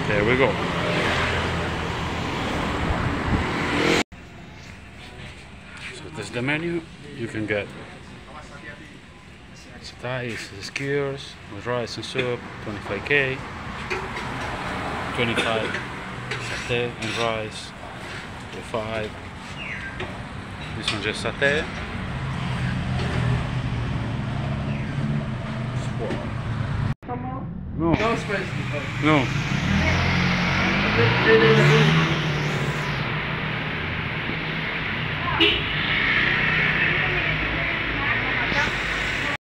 There we go. So this is the menu. You can get sate, skewers with rice and soup, 25k, 25 sate and rice, 5. This one just sate. No. No spicy. No.